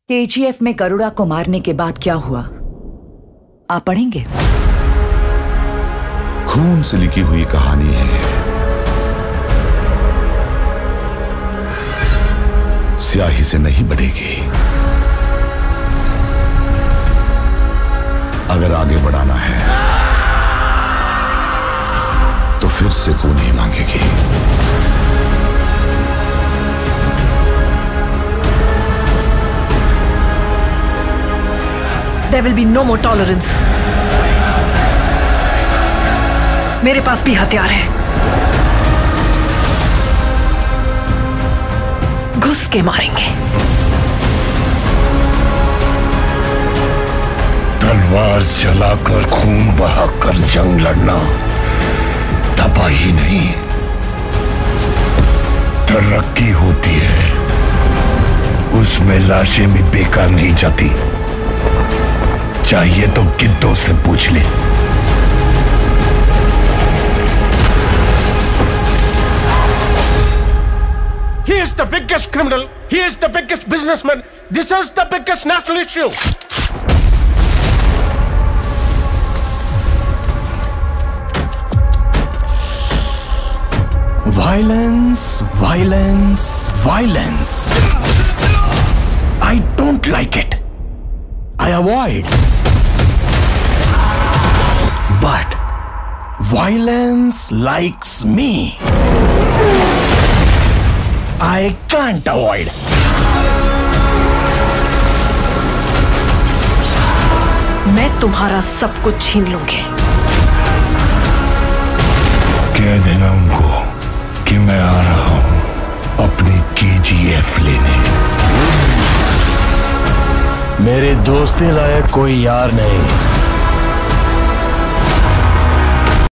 KGF में गरुड़ा को मारने के बाद क्या हुआ, आप पढ़ेंगे? खून से लिखी हुई कहानी है, स्याही से नहीं बढ़ेगी। अगर आगे बढ़ाना है तो फिर से खून ही मांगेगी। There will be no more tolerance. मेरे पास भी हथियार है, घुस के मारेंगे। तलवार चलाकर खून बहाकर जंग लड़ना तबाही नहीं, तरक्की होती है। उसमें लाशें भी बेकार नहीं जाती। चाहिए तो गिद्धों से पूछ ले। He is the biggest criminal. He is the biggest businessman. This is the biggest national issue. Violence, violence, violence. I don't like it. I avoid. But violence likes me. I can't avoid. मैं तुम्हारा सब कुछ छीन लूंगी। कह देना उनको कि मैं आ रहा हूं अपनी केजीएफ लेने। मेरे दोस्ती लायक कोई यार नहीं।